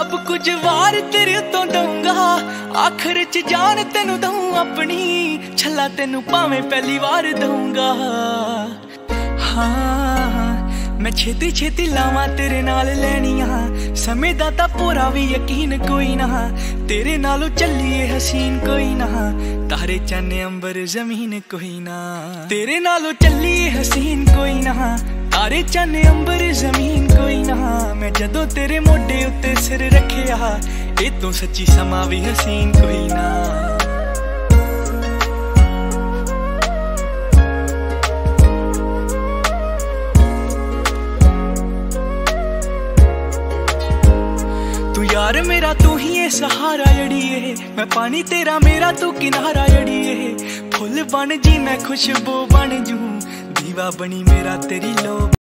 सब कुछ वार तेरे उतों दूंगा, आखिर च जान तेनू दूं अपनी, छला तेनू भावें पहली बार दूंगा। हाँ मैं छेती छेती लावां तेरे नाल लैनियां, समय दा तां पूरा भी यकीन कोई ना, तेरे नालों चलिए हसीन कोई ना, तारे चन्ने अंबर जमीन कोई ना, तेरे नालों चलिए हसीन कोई ना, तारे चन्ने अंबर जमीन कोई ना। मैं जदों तेरे मोढे उत्ते सिर रखिया, ए तों सच्ची समा भी हसीन कोई ना। तू यार मेरा तू ही है सहारा जड़िए, मैं पानी तेरा मेरा तू किनारा जड़िए, फुल बन जी मैं खुशबू बन जूं, दीवा बनी मेरा तेरी लो।